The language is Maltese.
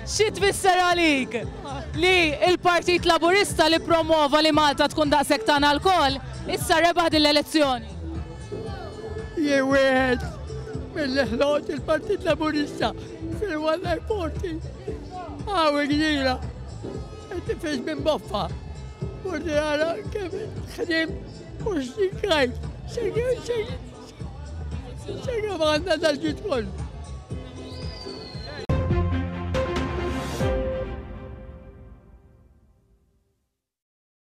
Xi tfisser għalik li il-Partit Laburista li promova li Malta tkun daqshekk tagħna l-koll issa rebaħ din l-elezzjoni? Jien wieħed mill-ħloq il-Partit Laburista fil-Waller Porti. Għawi kbira, qed tifex minn boffa. Urdi għara kif ħdim u x'dikajt. Xejn ma għandna dal-ġid koll.